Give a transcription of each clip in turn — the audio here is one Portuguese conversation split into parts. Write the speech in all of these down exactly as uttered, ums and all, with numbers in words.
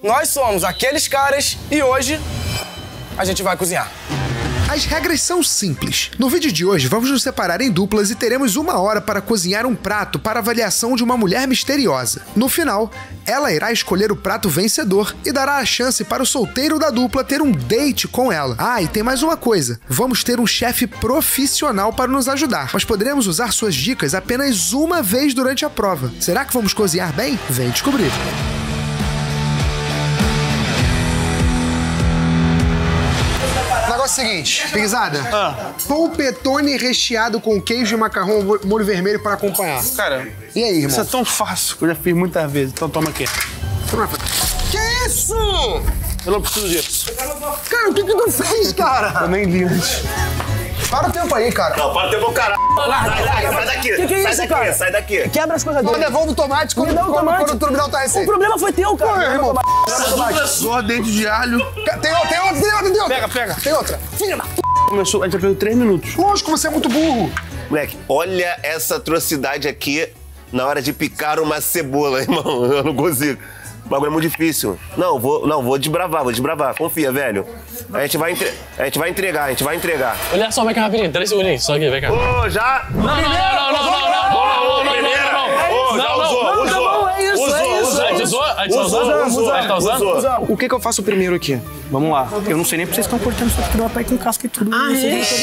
nós somos aqueles caras e hoje a gente vai cozinhar. As regras são simples. No vídeo de hoje, vamos nos separar em duplas e teremos uma hora para cozinhar um prato para avaliação de uma mulher misteriosa. No final, ela irá escolher o prato vencedor e dará a chance para o solteiro da dupla ter um date com ela. Ah, e tem mais uma coisa. Vamos ter um chefe profissional para nos ajudar, mas poderemos usar suas dicas apenas uma vez durante a prova. Será que vamos cozinhar bem? Vem descobrir. Negócio seguinte, Pizzada, ah. polpetone recheado com queijo e macarrão molho vermelho para acompanhar. Cara, e aí, irmão? Isso é tão fácil que eu já fiz muitas vezes, então toma aqui. Que isso? Eu não preciso disso. Cara, o que que tu fez, cara? Eu nem li antes. Para o tempo aí, cara. Não, para o tempo o caralho. Sai, sai, sai daqui. Que que é sai isso, daqui, cara? sai daqui. Quebra as coisas Não dele. devolve o tomate quando, Me dá o quando, tomate. quando tu me dá o tua receita. O problema foi teu, cara. Pô, irmão. Só dente de alho. Tem outra, tem outra, tem outra, tem outra. Pega, pega. Tem outra. Filha da p... Começou, a gente já perdeu três minutos. Lógico, você é muito burro. Moleque, olha essa atrocidade aqui na hora de picar uma cebola, irmão. Eu não consigo. O bagulho é muito difícil. Não, vou, não, vou desbravar, vou desbravar. Confia, velho. A gente vai, entre... a gente vai entregar, a gente vai entregar. Olha só, vem cá rapidinho, três segundinhos, só aqui, vem cá. Ô, oh, já? Não, não, não, não, não, não, não, não, não, primeira. não, Ô, já usou, não, usou. tá bom, é isso, usou, é isso. usou. A gente usou? A gente Usou, usou? usou, A gente tá usando? usou. O que que eu faço primeiro aqui? Vamos lá. Eu não sei nem porque vocês estão cortando isso aqui do rapaz com casca e tudo. Ah,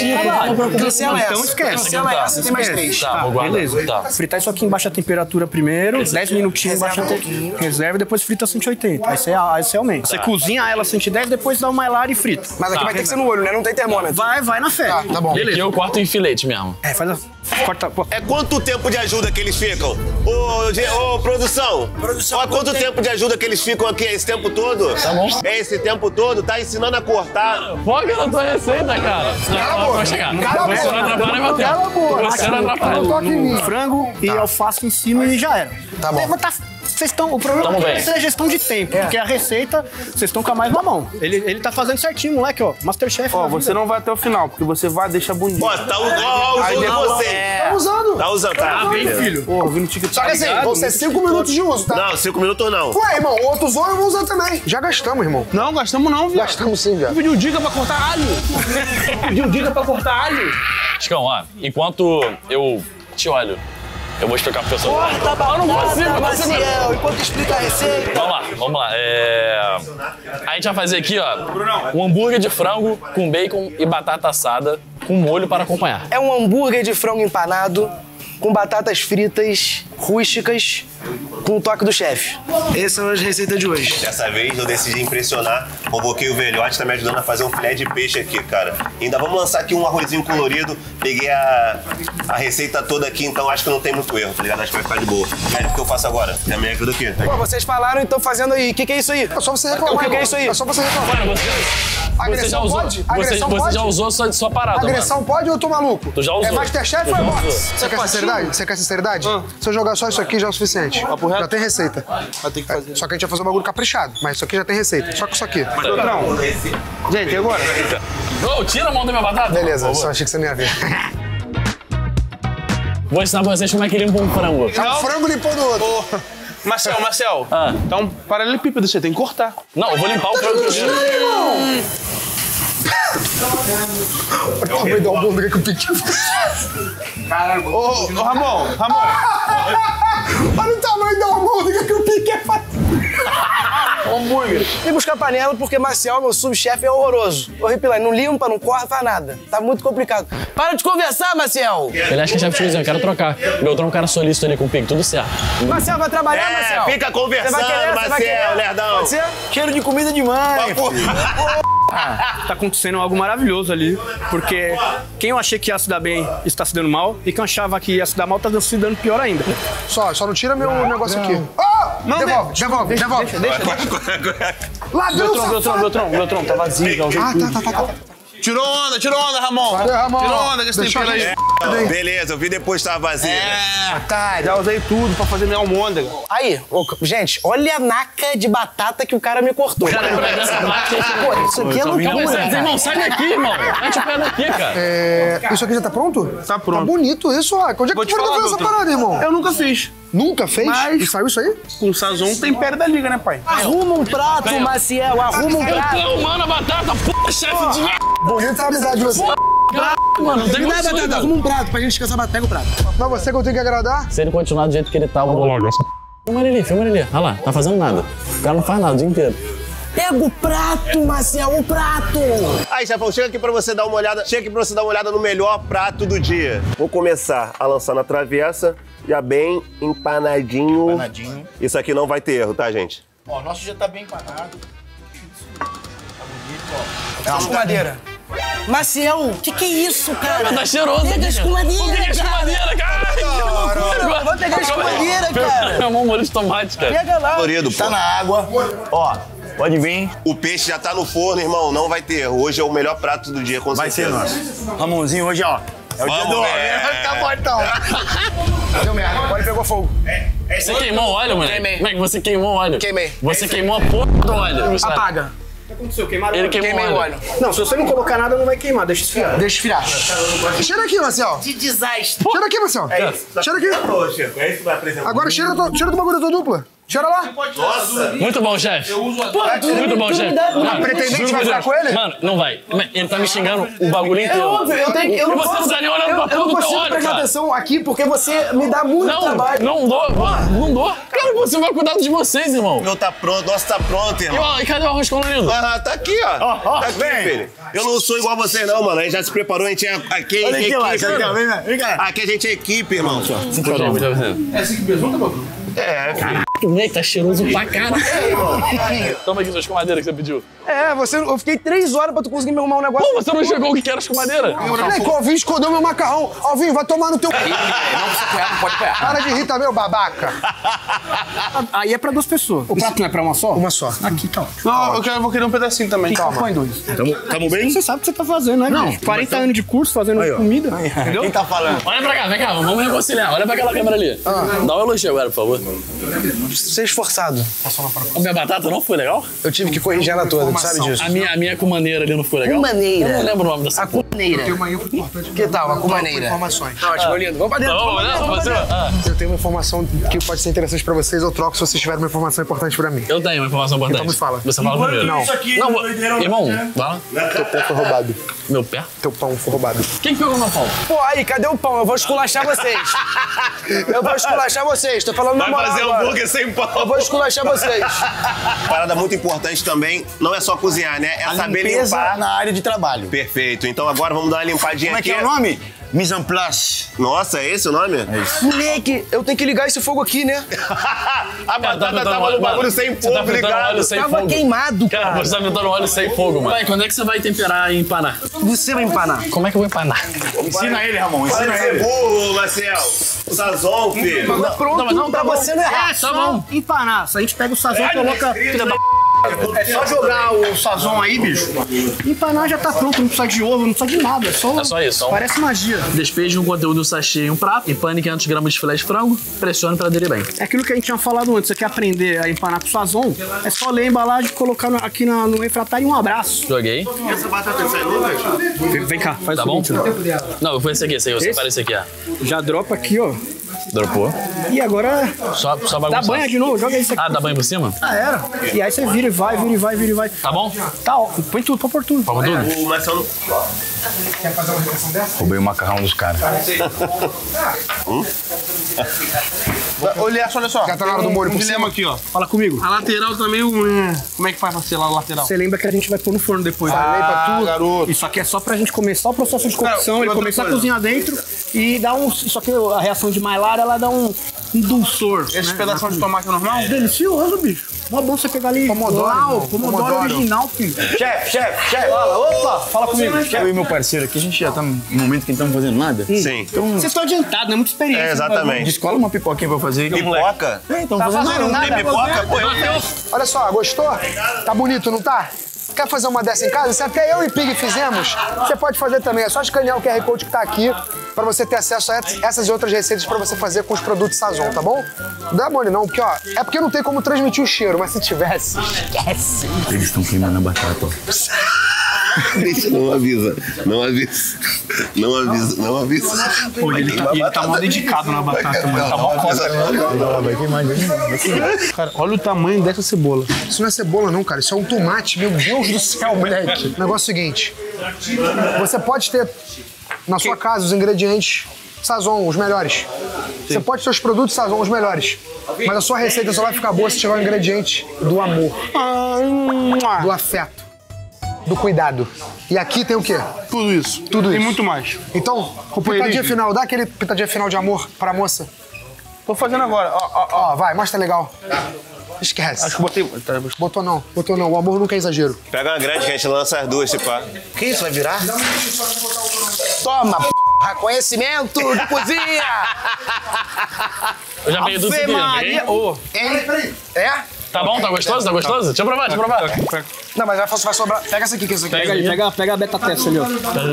é? Cancela essa. Então esquece. Cancela essa, tem mais três. Tá, vou guardar. Beleza. Tá. Fritar isso aqui em baixa temperatura primeiro, dez minutinhos em baixa temperatura. Reserva e depois frita a cento e oitenta. Aí você, aí você aumenta. Você cozinha ela a cento e dez, depois dá uma helada e frita. Mas aqui vai ter que ser no olho, né? Não tem termômetro. Vai, vai na fé. Tá, tá bom. E aqui eu corto em filete mesmo. É, faz a... Corta... Pô. É quanto tempo de ajuda que eles ficam? Ô, Ge- ô, produção. Produção. Olha quanto tempo de ajuda que eles ficam aqui esse tempo todo? Tá bom. É esse tempo todo, tá ensinando a cortar. Foca na tua receita, cara. Cala a boca. Vai chegar. Cala a Você não boca. atrapalha meu tempo. Cala a boca. Você não atrapalha. Não toque em mim. Frango e alface em cima e já era. Tá bom. Mas tá- Vocês estão. O problema Tamo é bem. a gestão de tempo, porque a receita, vocês estão com a mais na mão. Ele, ele tá fazendo certinho, moleque, ó. Masterchef. Ó, na você vida. não vai até o final, porque você vai deixar bonito. Ó, tá usando, ó, Aí usando depois- você. Tá usando. Tá usando, tá? Bem, filho. Pô, vindo TikTok. Só que assim, vão ser cinco minutos de uso, tá? Não, cinco minutos não. Ué, irmão, outro usou, eu vou usar também. Já gastamos, irmão. Não, gastamos não, viado. Gastamos sim, viado. Pediu dica pra cortar alho. Pediu dica pra cortar alho. Chicão, ó, enquanto eu te olho, eu vou explicar pro pessoal. Tá bom, Eu não consigo, não consigo. Maciel, enquanto explica a receita. Vamos lá, vamos lá. É... A gente vai fazer aqui, ó, um hambúrguer de frango com bacon e batata assada com molho para acompanhar. É um hambúrguer de frango empanado com batatas fritas rústicas com o toque do chefe. Essas são as receitas de hoje. Dessa vez eu decidi impressionar. Convoquei o velhote, tá me ajudando a fazer um filé de peixe aqui, cara. Ainda vamos lançar aqui um arrozinho colorido. Peguei a, a receita toda aqui, então acho que não tem muito erro, tá ligado? Acho que vai ficar de boa. Velho, o que eu faço agora? Já me ajuda aqui. Pô, vocês falaram e estão fazendo aí. O que, que é isso aí? É só você reclamar. O que, que é irmão. isso aí? É só você reclamar. Mano, você, você já Agressão usou, pode? você, Agressão você pode? já usou sua, sua parada, Agressão mano. pode ou eu tô maluco? Tu já usou. É Masterchef ou é Tu já box? usou. Você quer sinceridade? Você quer sinceridade? Se eu jogar só isso aqui já é o suficiente. Papo reto? Já tem receita. Vai ter que fazer. Só que a gente vai fazer um bagulho caprichado. Mas isso aqui já tem receita. Só que isso aqui. Patrão. Gente, e agora? Ô, tira a mão da minha batata. Beleza, por só favor. achei que você não ia ver. Vou ensinar pra vocês como é que limpa um frango. É um frango limpando o outro. Ô, Marcel, Marcel. Ah. Tá um paralelepípedo, você tem que cortar. Não, eu vou limpar o frango primeiro. Olha o tamanho do hambúrguer que o Pique Caralho. Ô, ô, Ramon, Ramon. Olha o tamanho do hambúrguer que o Pique faz. Hambúrguer. Vim buscar panela porque Maciel, meu subchefe, é horroroso. Horripilante. Não limpa, não corta, faz nada. Tá muito complicado. Para de conversar, Maciel. Ele acha que é chefe de cozinha, eu quero trocar. Beltrão é um cara solícito ali com o pique, tudo certo. Maciel, vai trabalhar, É, Maciel? fica conversando, Você vai querer? Você vai Maciel, querer? lerdão. Pode ser? Cheiro de comida demais. Tá acontecendo algo maravilhoso ali, porque quem eu achei que ia se dar bem está se dando mal, e quem eu achava que ia se dar mal tá se dando pior ainda. Só, só não tira meu negócio aqui. Oh! Não, devolve, deixa, devolve, deixa, devolve. deixa, deixa. Ladrão, Beltrão, Beltrão, safado. Beltrão, Beltrão, tá vazio, já usei Ah, tudo. tá, tá, tá, tá. Tirou onda, tirou onda, Ramon. Valeu, Ramon. Tirou onda com esse Deixa tempero eu aí. ver. Beleza, eu vi depois que tava vazio. É. Otário. Já usei tudo pra fazer minha almôndega. Aí, ô, gente, olha a naca de batata que o cara me cortou. Cara, pega essa parte. Pô, isso aqui é loucura, cara. Irmão, sai daqui, irmão. Mete o pé daqui, cara. É, isso aqui já tá pronto? Tá pronto. Tá bonito isso, ó. Onde é Vou que te tu foi falar, fazer essa doutor. parada, irmão? Eu nunca fiz. Nunca fez? Mas- E saiu isso aí? Com sazon, tempero da liga, né, pai? Arruma um prato, Maciel, arruma um Eu prato. tô arrumando a batata, porra, chefe de merda. Bonito a amizade de você. Mano, não tem Me dá a condições, batata, cara. arruma um prato pra gente descansar a batata. Pega o prato. Mas você que eu tenho que agradar? Se ele continuar do jeito que ele tá, eu vou logo. Filma ele ali, filma ele ali. Olha lá, tá fazendo nada. O cara não faz nada o dia inteiro. Pega o prato, Maciel, o prato. Aí, chefão, chega aqui pra você dar uma olhada. Chega aqui pra você dar uma olhada no melhor prato do dia. Vou começar a lançar na travessa, já bem empanadinho. Empanadinho. Isso aqui não vai ter erro, tá, gente? Ó, o nosso já tá bem empanado. Tá bonito, ó. É uma escumadeira. Maciel, que que é isso, cara? Tá cheiroso. Pega a aqui, escumadeira, cara. Pega a cara. escumadeira, cara. Vai pegar a escumadeira, cara. É um molho de tomate, cara. Pega lá. Florido, pô. Tá na água. Ó, pode vir. O peixe já tá no forno, irmão. Não vai ter erro. Hoje é o melhor prato do dia, com Vai ser certeza. nosso. Ramonzinho hoje, ó. É o dia Vamos do ver. homem. Vai ficar fortão. Deu merda, agora pegou fogo. Você queimou o óleo, moleque? Queimei. Como é que você queimou o óleo? Queimei. Você queimou a porra do óleo. Gustavo. Apaga. O que aconteceu? Queimaram Ele queimou Queimei o o óleo. óleo. Não, se você não colocar nada, não vai queimar. Deixa esfriar. Deixa esfriar. Cheira aqui, Marcel. De desastre. Cheira aqui, Marcel. É isso. Cheira aqui. Ô, chefe, é isso que vai apresentar. Agora cheira, do- cheira do bagulho da tua dupla. Cheira lá. Nossa! Muito bom, chefe. Muito bom, chefe. Mano, pretendente juro vai por ficar Deus. com ele? Mano, não vai. Ele tá me xingando o bagulho inteiro. É óbvio, eu tenho que. Eu E não você posso, não tá nem olhando eu, pra eu porra não do teu consigo óleo, prestar cara. atenção aqui porque você me dá muito Não, trabalho. não dou, não dou. Cara, você vai cuidar de vocês, irmão. Meu tá pronto, nosso tá pronto, E, irmão. ó, e cadê o arroz colorido? Ah, tá aqui, ó. Ó, ó, tá aqui, vem. filho. Eu não sou igual a você, não, mano. A gente já se preparou, a gente é aqui, Olha aqui, equipe. lá. Vem cá, vem cá. Vem cá. Aqui a gente é equipe, irmão. É assim que besunta, Bob? É, filho. Que moleque, tá cheiroso pra caralho. Toma aqui sua escumadeira que você pediu. É, você, eu fiquei três horas pra tu conseguir me arrumar um negócio. Pô, você não chegou o que era escumadeira? Peraí, que o Alvinho escondeu meu macarrão. Alvinho, vai tomar no teu... Não, você apoiar, não pode apoiar. Para de rir também, ô babaca. Aí é pra duas pessoas. O prato não é pra uma só? Uma só. Aqui, tá ótimo. Não, eu quero, vou querer um pedacinho também. Toma. Põe dois. Tamo, tamo bem? Você sabe o que você tá fazendo, né? Não, quarenta anos de curso fazendo comida. Entendeu? Quem tá falando? Olha pra cá, vem cá, vamos reconciliar. Olha pra aquela câmera ali. Dá um elogio agora, por favor. Ser esforçado. A minha batata não foi legal? Eu tive que corrigir ela toda, tu sabe disso. A minha, a minha cumaneira ali não foi legal? Cumaneira. Eu não lembro o nome dessa A cumaneira. Tem uma info importante. Que tal, a cumaneira? Informações. Ótimo, lindo. Vamos pra dentro, Vamos, vamos pra né? dentro, vamos pra Você- dentro. ah, Eu tenho uma informação que pode ser interessante pra vocês, eu troco se vocês tiverem uma informação importante pra mim. eu tenho uma informação importante. Então me fala. Você fala primeiro. Não. Não, vou- irmão, vai lá. Teu pão foi roubado. Meu pé? Teu pão foi roubado. Quem que pegou meu pão? Pô, aí, cadê o pão? Eu vou esculachar vocês. Eu vou esculachar vocês. Tô falando na Vai moral fazer agora. hambúrguer sem Eu pão. vou esculachar vocês. Parada muito importante também, não é só cozinhar, né? É A saber limpeza limpar. na área de trabalho. Perfeito. Então agora vamos dar uma limpadinha Como é aqui. que é o nome? Mise en place. Nossa, é esse o nome? É isso. Moleque, eu tenho que ligar esse fogo aqui, né? A batata tava no bagulho sem Você tá fogo fritando óleo ligado. sem Tava fogo. queimado, Cara, cara. você tá fritando óleo sem fogo, mano. Vai, quando é que você vai temperar e empanar? Você vai empanar. Como é que eu vou empanar? Ensina ele, Ramon. Para Ensina de ser ele. burro, Marcel. Sazon, filho. Pronto, não, mas não, pra tá bom. você não errar. É só empanar. Se a gente pega o sazon e coloca... É só jogar o sazon aí, bicho. Empanar já tá pronto, não precisa de ovo, não precisa de nada. É só, É só isso, só um- Parece magia. Despeje um conteúdo do sachê em um prato, empane quinhentos gramas de filé de frango, pressione pra aderir bem. É aquilo que a gente tinha falado antes. Você quer aprender a empanar com sazon? É só ler a embalagem e colocar no- aqui na- no refratário e um abraço. Joguei. Essa batata sai Lucas? Vem, vem cá, faz Tá o bom? seguinte, Não, eu fui esse aqui, esse aí, eu Esse? separo esse aqui, ó. já dropa aqui, ó. Dropou. E agora Só, só dá bagunçar. banha de novo, joga isso aqui. Ah, dá banho por cima? Ah, era. E aí você vira e vai, vira e vai, vira e vai. Tá bom? Tá, ó, põe tudo, põe por tudo. Vamos tudo? O Marcel não... Roubei o macarrão dos caras. Olha só, olha só. Já tá na hora do molho um por dilema cima? aqui, ó. Fala comigo. A lateral também, um... como é que faz pra selar a lateral? Você lembra que a gente vai pôr no forno depois. Falei pra tu. garoto. Isso aqui é só pra gente começar o processo de cocção, Não, ele outra começar coisa. a cozinhar dentro e dar um... Só que a reação de Maillard, ela dá um, um dulçor. Esse né? pedação de tomate é normal? Delicioso, bicho. Mó bom você pegar ali... Pomodoro, Lá, irmão, o pomodoro, pomodoro. original, filho. Chefe, chefe, chefe. Fala, opa, fala comigo. Eu e meu parceiro aqui, a gente já tá num momento que não estamos fazendo nada. Sim. Vocês estão adiantados, né? Muita experiência. É, exatamente. Descola uma pipoquinha pra eu fazer. Pipoca? É, então Tá fazendo fazendo nada. nada, Tem pipoca? Pô, eu Olha só, gostou? Tá bonito, não tá? Quer fazer uma dessa em casa? Se até eu e Pig fizemos, você pode fazer também. É só escanear o Q R Code que tá aqui pra você ter acesso a essas e outras receitas pra você fazer com os produtos Sazon, tá bom? Não dá mole não, porque ó, é porque não tem como transmitir o cheiro, mas se tivesse, esquece. Eles estão queimando a batata, ó. Deixa, não avisa. Não avisa. Não avisa, não avisa. Pô, ele tá, ele tá mal dedicado na batata, mano. Tá mal foda. Cara, olha o tamanho dessa cebola. Isso não é cebola não, cara. Isso é um tomate. Meu Deus do céu, moleque. O negócio é o seguinte. Você pode ter na sua casa os ingredientes Sazon, os melhores. Você pode ter os produtos Sazon, os melhores. Mas a sua receita só vai ficar boa se tiver o ingrediente do amor. Do afeto. Do cuidado. E aqui tem o quê? Tudo isso. Tudo isso. E muito mais. Então, o pitadinha final, dá aquele pitadinha final de amor pra moça. Tô fazendo agora. Ó, ó, ó. Ó, vai, mostra legal. Esquece. Acho que botei... Botou não, botou não. O amor nunca é exagero. Pega uma grande que a gente lança as duas, tipo. Que isso, vai virar? Toma, p... conhecimento de cozinha! Eu já peguei tudo isso aqui. Ô, É? Tá bom? Tá gostoso? Tá gostoso? Deixa eu provar, deixa eu provar. Não, mas vai, vai sobrar. Pega essa aqui, que é essa aqui. Pega, pega, pega a beta testa ali, ó.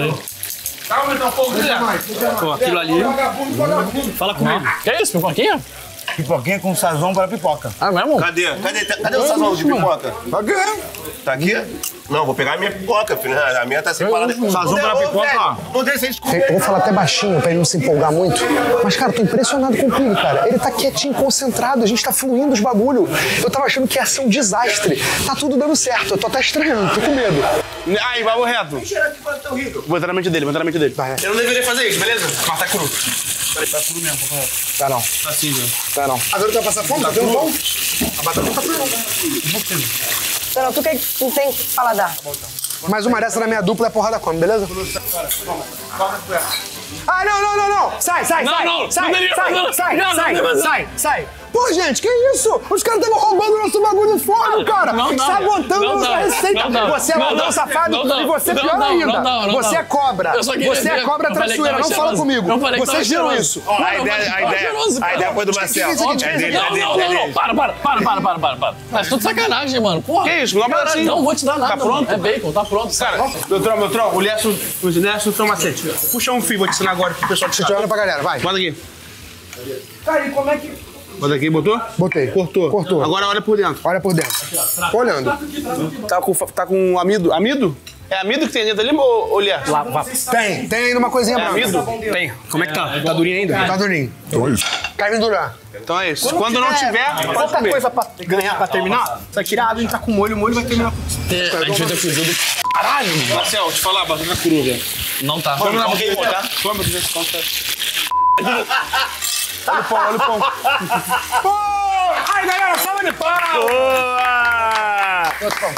Ó, aquilo ali. Fala comigo. Que é isso, pipoquinha? Pipoquinha com sazon para pipoca. Ah, mesmo? Cadê? Cadê, cadê o sazão de pipoca? Tá aqui. Tá aqui? Não, vou pegar a minha pipoca, filho. A minha tá separada. Sazon para pipoca, ó. Não deixa eles Eu vou falar até baixinho pra ele não se empolgar muito. Mas, cara, eu tô impressionado com o Pig, cara. Ele tá quietinho, concentrado, a gente tá fluindo os bagulho. Eu tava achando que ia ser um desastre. Tá tudo dando certo, eu tô até estranhando, tô com medo. aí, vai reto. Vou botar na mente dele, vou botar na mente dele. Vai. Eu não deveria fazer isso, beleza? Mas tá cru. Peraí, tá cru mesmo, papai. Tá não. Tá assim, velho. Tá não. Agora tu vai passar fome? Tá tendo bom? A batata não tá crua, não. Não, tu que não tem paladar. Mais uma dessa na minha dupla é porrada come, beleza? Ah, não, não, não, não! Sai, sai, Não, sai! não, sai, não deveria, sai, não, não, sai, não, sai, não, não, sai, sai! Pô, gente, que isso? Os caras estavam roubando nosso bagulho fora, cara! Não dá. Sabotando Não nossa dá. receita! Não dá. Você é Não ladrão dá. safado Não dá. e você é Não pior dá. ainda! Não dá. Não Você dá. é cobra! Eu só queria Você é ver. cobra Eu falei que traiçoeira! tava Não fala cheiroso. comigo! Eu falei que Vocês tava viram cheiroso. isso! Ó, a ideia, a ideia, cheiroso, a ideia cara. foi do Marcelo. Que isso aqui? É dele, é Não, dele, não, é não, dele. não. Para, para, para, para, para, para, para. Mas tudo sacanagem, mano. Porra. Que isso? Não dá assim. Não vou te dar nada. Tá pronto? Mano. É bacon, tá pronto. Cara, Beltrão, Beltrão, o Lerson, o Lerson tem um macete. Puxa um fio, vou te ensinar agora pro pessoal que Deixa eu olhar pra galera, vai. Bota aqui. Cara, e como é que... Bota aqui, botou? Botei. Cortou. Cortou. Agora olha por dentro. Olha por dentro. Tô olhando. Tá com, tá com amido. Amido? É amido que tem dentro ali, ou, ou Lerson? Lá, vá. Tem, tem ainda uma coisinha É branca. amido? Tem. Como é que tá? Tá durinho ainda? Tá durinho. Então é isso. Quer me durar? Então é isso. Quando não tiver, pode Outra comer. coisa pra ganhar, pra terminar, você vai tirar a água e entrar com molho, o molho vai terminar com... A gente vai ter cozido. Caralho, mano. Marcel, te falar, batata crua, velho. Não tá. Vamos lá, vamos lá. Vamos ver se conta. Olha o pão, olha o pão. Pô! Ai, galera, salva de pau! Boa!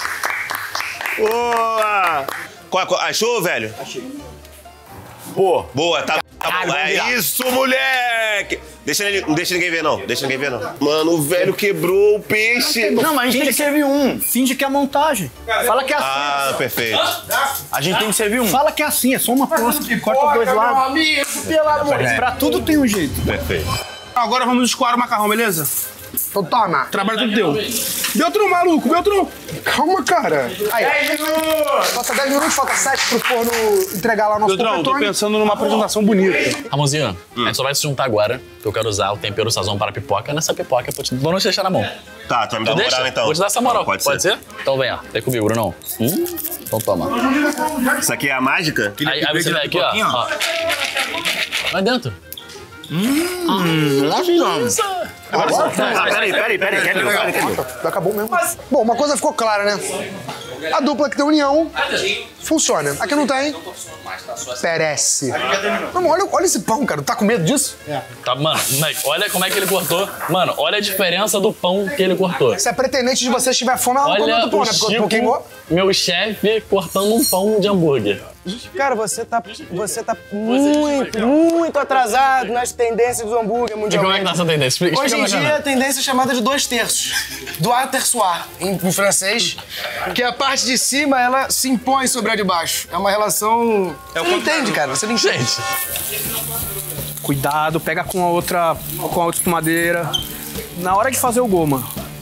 Boa! Qual- qual- Achou, velho? Achei. Boa. Boa, tá, tá bom. É isso, moleque! Deixa ele, não deixa ninguém ver, não. Deixa ninguém ver, não. Mano, o velho quebrou o peixe. Não, mas a gente tem que servir um. Finge que é montagem. Fala que é assim. Ah, perfeito. A gente tem que servir um. Fala que é assim, é só uma poça que corta os dois lados. Pelo amor de Deus. Pra tudo tem um jeito. Perfeito. Agora vamos escoar o macarrão, beleza? Então toma. Trabalho tudo teu. Beltrão, maluco, Beltrão. Calma, cara. Aí. Falta dez minutos, falta sete pro forno entregar lá o nosso Beltrão, eu tô panetone. pensando numa apresentação bonita. Ramonzinho, a gente só vai se juntar agora, que eu quero usar o tempero sazão para pipoca. Nessa pipoca, eu vou te... vou não te deixar na mão. Tá, tu vai me dar Tu uma deixa? moral, então. Vou te dar essa moral. Pode, Pode ser? Então vem, ó. Vem comigo, Brunão. Hum? Então toma. Isso aqui é a mágica? Aí, aí você vem aqui, ó. ó. Vai dentro. Hum, nossa. Ah, peraí, peraí, peraí. Quer ver? Quer ver? Acabou mesmo. Bom, uma coisa ficou clara, né? A dupla que tem união funciona. A que não tem, perece. Não, olha, olha esse pão, cara. Tá com medo disso? Tá, mano, moleque, olha como é que ele cortou. Mano, olha a diferença do pão que ele cortou. Se a pretendente de vocês tiver fome, ela não come Olha outro pão, o né? Porque o pão Chico, queimou. meu chefe, cortando um pão de hambúrguer. Cara, você tá, você tá muito, muito atrasado nas tendências do hambúrguer E como mundialmente. é que tá essa tendência? Explica, Hoje em explica dia, mais a tendência é chamada de dois terços. Doigt terçoir, em, em francês, que a parte de cima, ela se impõe sobre a de baixo. É uma relação... Você não entende, cara. Você não entende. Gente, Cuidado, pega com a outra, com a outra espumadeira. Na hora de fazer o goma,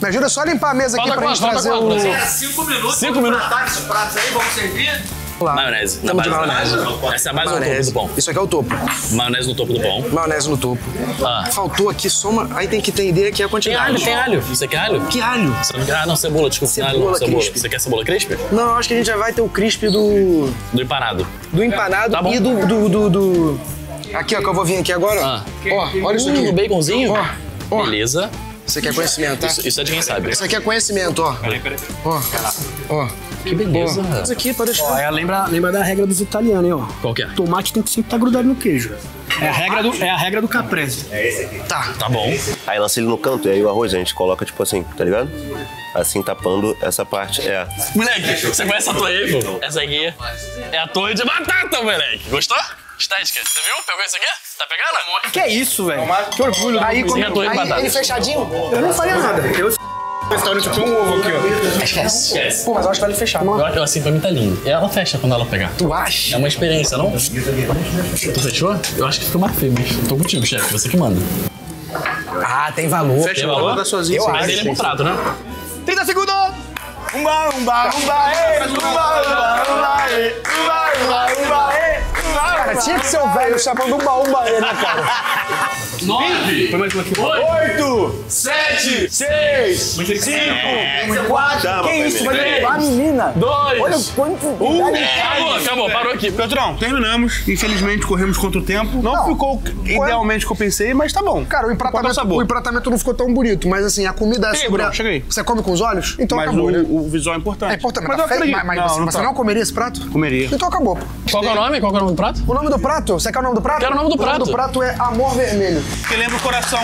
Me ajuda só a limpar a mesa aqui Falta pra gente quanto? trazer Falta o... quanto, É, cinco minutos. Cinco minutos. Tá esses pratos aí, vamos servir? Maionese. Na Tamo de base da maionese. maionese. Essa é a base ou o topo Maionese. do pão? Isso aqui é o topo. Maionese no topo do pão. Maionese no topo. Ah. Faltou aqui só uma... Aí tem que entender aqui a Tem quantidade. alho, tem alho. Você quer alho? Que alho? Você não quer... Ah, não, cebola, desculpa. Cebola alho, não, cebola. crisp. Você quer cebola crisp? Não, eu acho que a gente já vai ter o crisp do... Do empanado. Do empanado Tá bom. e do, do, do, do... Aqui, ó, que eu vou vir aqui agora. ó. Ah. Ó, olha isso Hum, aqui. no baconzinho? Ó, ó. Beleza. Isso aqui é conhecimento, tá? Isso, isso é de quem sabe. Isso aqui é conhecimento, ó. Peraí, peraí. Ó, ó. Que beleza. Isso aqui pode deixar. Ó, é, lembra, lembra da regra dos italianos, hein, ó. Qual que é? Tomate tem que sempre estar grudado no queijo. É a regra do, é a regra do caprese. Tá. Tá bom. Aí lança ele no canto, e aí o arroz a gente coloca tipo assim, tá ligado? Assim, tapando essa parte. É. Moleque, você conhece a torre Eiffel? Essa aqui é a torre de batata, moleque. Gostou? Estética. Você viu? Pegou isso aqui? Tá pegando? Que é isso, velho? Que orgulho. Aí, Sim, a torre de aí batata. ele fechadinho? Eu não faria nada. Eu restaurante tem um ovo aqui, ó. Esquece. Esquece. Pô, mas eu acho que vale fechar. Eu acho que assim, pra mim tá lindo. E ela fecha quando ela pegar. Tu É acha? uma experiência, não? Tu fechou? Eu acho que fica mais feio, mas tô contigo, chefe. Você que manda. Ah, tem valor. Tem valor? Tá sozinho. Eu Mas acho. ele é pro prato, né? trinta segundos! Umba, umba, umba, ê, umba, umba, umba, ê, umba, umba, umba, ê, umba, Cara, tinha que ser o velho chamando um baú baú, né, cara? Nove! Foi mais uma aqui. oito, Sete! seis, cinco, quatro, Chama, que isso, Fernando. velho? A menina. Dois! Olha o quanto... Acabou, acabou, parou aqui. Petrão, terminamos. Infelizmente corremos contra o tempo. Não, Não. ficou idealmente que eu pensei, mas tá bom. Cara, o Importa empratamento, sabor. o empratamento não ficou tão bonito, mas assim, a comida é Ei, sobre... Bruno, a- chega aí. Você come com os olhos? Então Mas acabou, o, né? o visual é importante. É importante, Mas mas, eu tá feio, acredito. mas, mas não, você, não você tá. não comeria esse prato? Comeria. Então acabou. Qual que é o nome? Qual que é o nome do prato? O nome do prato? Você quer o nome do prato? Quero o nome do prato. O nome do prato é Amor Vermelho. Porque lembra o coração.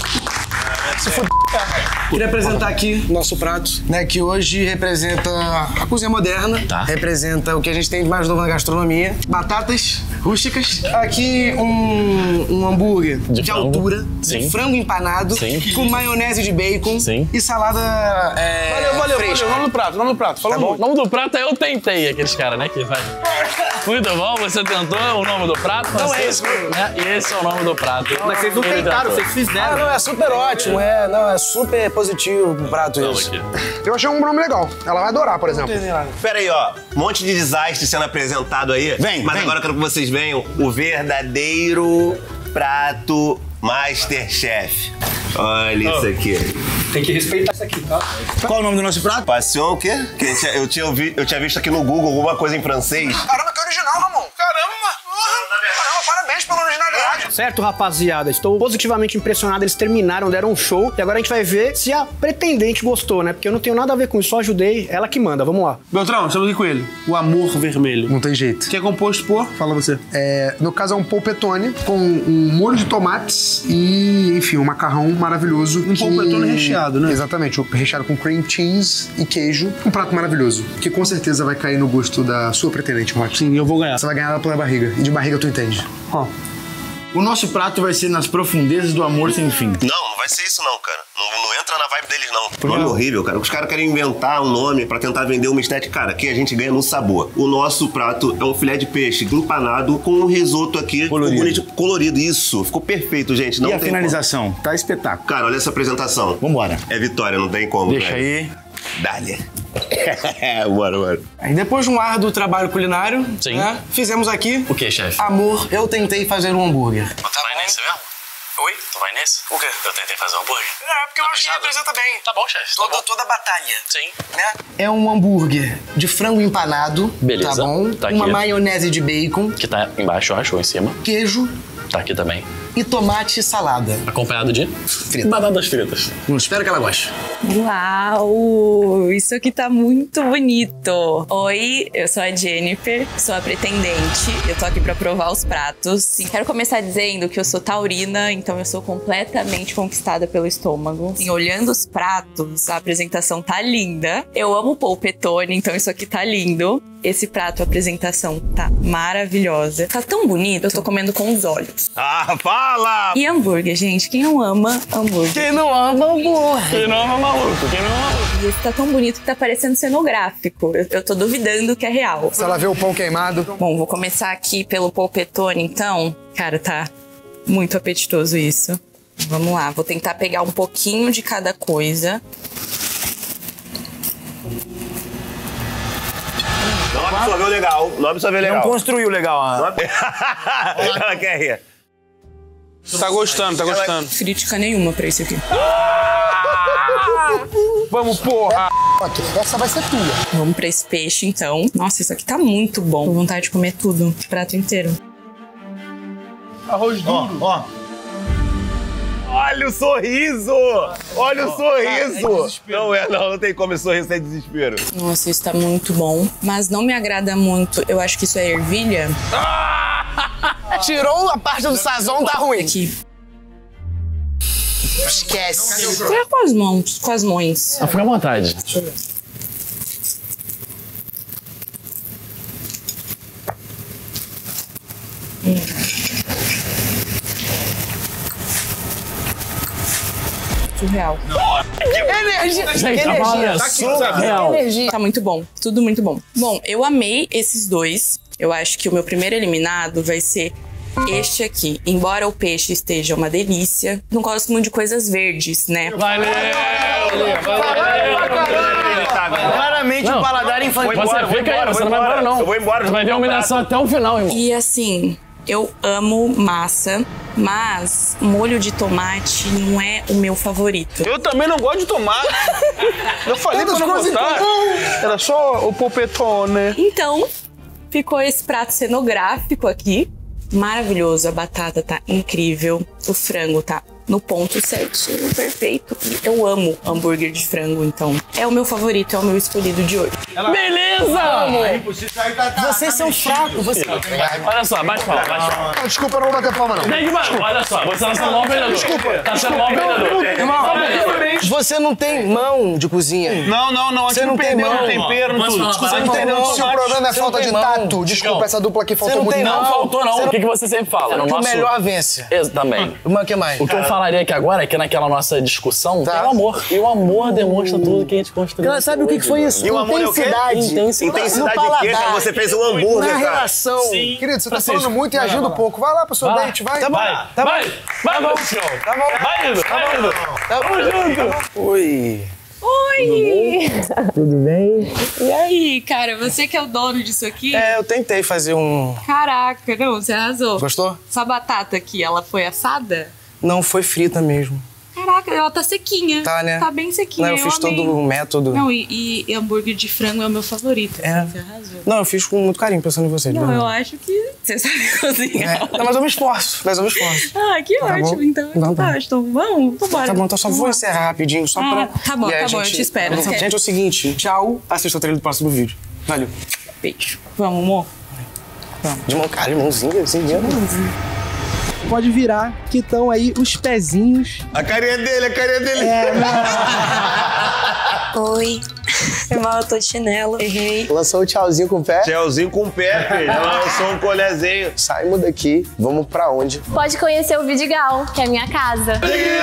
Queria apresentar aqui nosso prato, né? Que hoje representa a cozinha moderna. Tá. Representa o que a gente tem de mais novo na gastronomia. Batatas rústicas. Aqui um, um hambúrguer de, De frango. altura. Sim. De frango empanado. Sim. Com maionese de bacon. Sim. E salada é, Valeu, valeu, fresca. valeu. Nome do prato, nome do prato. Fala Tá o bom? nome. O nome do prato é Eu Tentei, aqueles caras, né? Que vai. Muito bom, você tentou o nome do prato. Não, você- é esse mesmo. né? E esse é o nome do prato. Mas vocês não Ele tentaram, tentou. vocês fizeram. Ah, não, é super ótimo. É, não, é super positivo o prato Não, isso. aqui. Eu achei um nome legal. Ela vai adorar, por exemplo. Pera aí, ó. Um monte de desastre sendo apresentado aí. Vem, Mas vem. agora eu quero que vocês venham o verdadeiro prato Masterchef. Olha isso aqui. Tem que respeitar isso aqui, tá? Qual é o nome do nosso prato? Passion o quê? Que a gente- eu, tinha ouvi- eu tinha visto aqui no Google alguma coisa em francês. Caramba, que original, Ramon. Caramba, Caramba, parabéns pela originalidade. Certo, rapaziada? Estou positivamente impressionado. Eles terminaram, deram um show. E agora a gente vai ver se a pretendente gostou, né? Porque eu não tenho nada a ver com isso, só ajudei. Ela que manda, vamos lá. Beltrão, estamos aqui com ele. O Amor Vermelho. Não tem jeito. Que é composto por... Fala você. É, no caso é um polpetone com um molho de tomates e, enfim, um macarrão maravilhoso. Um polpetone recheado, né? Exatamente, recheado com cream cheese e queijo. Um prato maravilhoso, que com certeza vai cair no gosto da sua pretendente, Rock. Sim, eu vou ganhar. Você vai ganhar ela pela barriga. E de barriga tu entende. Ó. O nosso prato vai ser nas profundezas do amor sem fim. Não, não vai ser isso não, cara. Não, não entra na vibe deles, não. Nome horrível, cara. Os caras querem inventar um nome pra tentar vender uma estética. Cara, aqui a gente ganha no sabor. O nosso prato é um filé de peixe empanado com um risoto aqui. Colorido. Bonito, colorido, isso. Ficou perfeito, gente. Não E a tem finalização? Tá espetáculo. como. Cara, olha essa apresentação. Vambora. É vitória, não tem como. Deixa velho. aí. Dá-lhe. bora, bora. Aí depois de um árduo trabalho culinário, Sim. né, fizemos aqui... O que, chefe? Amor, eu tentei fazer um hambúrguer. Tu vai nesse mesmo? Oi? Tu vai nesse? O quê? Eu tentei fazer um hambúrguer. É, porque eu acho que representa bem. Tá bom, chefe. Tá Toda, bom. toda a batalha. Sim. Né? É um hambúrguer de frango empanado. Beleza. Tá bom? Tá Uma aqui. maionese de bacon, Que tá embaixo, eu acho, ou em cima. queijo Tá aqui também. e tomate e salada. Acompanhado de? Frita. Batatas fritas. Hum, espero que ela goste. Uau! Isso aqui tá muito bonito. Oi, eu sou a Jennifer, sou a pretendente. Eu tô aqui pra provar os pratos. E quero começar dizendo que eu sou taurina, então eu sou completamente conquistada pelo estômago. E olhando os pratos, a apresentação tá linda. Eu amo polpetone, então isso aqui tá lindo. Esse prato, a apresentação tá maravilhosa. Tá tão bonito, eu tô comendo com os olhos. Ah, fala! E hambúrguer, gente? Quem não ama hambúrguer? Quem não ama hambúrguer? Quem não é maluco? Quem não é maluco? E esse tá tão bonito que tá parecendo cenográfico. Eu, eu tô duvidando que é real. Se ela vê o pão queimado... Bom, vou começar aqui pelo polpetone, então. Cara, tá muito apetitoso isso. Vamos lá, vou tentar pegar um pouquinho de cada coisa. Não absorveu legal. Não absorveu legal. Não construiu legal. Ah. Ela quer rir. Tá gostando, tá gostando. Crítica nenhuma pra isso aqui. Vamos, porra! Essa vai ser tua. Vamos pra esse peixe, então. Nossa, isso aqui tá muito bom. Tô com vontade de comer tudo. O prato inteiro. Arroz duro. Ó, ó. Olha o sorriso! Olha o sorriso! Não é, não, não tem como esse sorriso sem desespero. Nossa, isso tá muito bom. Mas não me agrada muito. Eu acho que isso é ervilha. Tirou a parte do sazon, tá ruim. Aqui. Esquece. É com as mãos, com as mãos. Ah, fica à vontade. Deixa eu ver. Hum. Surreal. Energia. Gente, que a palavra é energia. surreal. Energia. Tá muito bom. Tudo muito bom. Bom, eu amei esses dois. Eu acho que o meu primeiro eliminado vai ser este aqui. Embora o peixe esteja uma delícia, não gosto muito de coisas verdes, né? Valeu! Claramente o paladar infantil. Você fica aí, você não vai embora não. Eu vou embora. Você vai ver a humilhação até o final, irmão. E assim, eu amo massa, mas molho de tomate não é o meu favorito. Eu também não gosto de tomate. Eu falei pra não gostar. Era só o polpetone. Então, ficou esse prato cenográfico aqui. Maravilhoso, a batata tá incrível, o frango tá no ponto certinho, perfeito. Eu amo hambúrguer de frango, então é o meu favorito, é o meu escolhido de hoje. Beleza! Vocês são fracos. Você... Olha só, bate palma, bate palma. Não, desculpa, eu não vou bater palma, não. Tem que bater. Olha só, você tá sendo mal vendedor. Desculpa. Tá sendo mal vendedor. Irmão, você não tem mão de cozinha. Não, não, não. A gente Você não tem perdeu mão, no tempero, no tudo. Vamos falar, Você vai, não tem vai, mão. Se o problema é Você não falta tem de mão. tato, desculpa, essa dupla aqui faltou não muito. tem Não mão. faltou, não. Você O que, que você sempre fala? No Que o nosso... melhor vence. Ex- também. O que mais? O que eu falaria aqui agora é que naquela nossa discussão Tá. tem o amor. E o amor demonstra tudo que a gente construiu. Cara, sabe o que que foi isso? E o amor é o quê? Intensidade. Intensidade No de quê, cara? paladar. Você fez um hambúrguer, Na cara. relação. Querido, você tá falando muito e ajuda um pouco. Vai lá pro seu date, vai. Tá bom. Vai, Tá bom. vai, vai, meu senhor. Tá bom. Vai indo, vai indo. Tá bom. junto. Oi. Oi! Tudo bem? E aí, cara, você que é o dono disso aqui? É, eu tentei fazer um... Caraca, não, você arrasou. Gostou? Essa batata aqui, ela foi assada? Não, foi frita mesmo. Caraca, ela tá sequinha. Tá, né? Tá bem sequinha, Não, eu fiz amei. todo o método. Não, e, e hambúrguer de frango é o meu favorito. É. Você arrasou. Não, eu fiz com muito carinho pensando em vocês. Não, né? eu acho que você sabe cozinhar. É. Não, mas eu me esforço. Mas eu me esforço. Ah, que Tá ótimo. bom? Então, Então tá. tá, então vamos, vambora. Tá bom, então só vou encerrar rapidinho, só Ah, pra... tá bom, E aí tá a bom, eu te espero. Tá bom? Gente, é o seguinte, tchau, assista o trailer do próximo vídeo. Valeu. Beijo. Vamos, amor? De mão, cara, de mãozinha, assim mesmo. Pode virar, que estão aí os pezinhos. A carinha dele, a carinha dele. É, Oi. Irmão, eu tô de chinelo. Errei. Lançou o tchauzinho com o pé. Tchauzinho com o pé, filho. Lançou um colherzinho. Saímos daqui, vamos pra onde? Pode conhecer o Vidigal, que é a minha casa.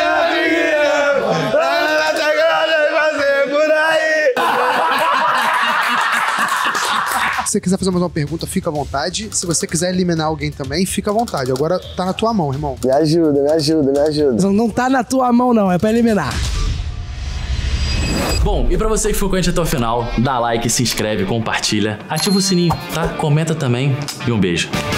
Se você quiser fazer mais uma pergunta, fica à vontade. Se você quiser eliminar alguém também, fica à vontade. Agora tá na tua mão, irmão. Me ajuda, me ajuda, me ajuda. Não tá na tua mão, não. É pra eliminar. Bom, e pra você que ficou com a gente até o final, dá like, se inscreve, compartilha, ativa o sininho, tá? Comenta também e um beijo.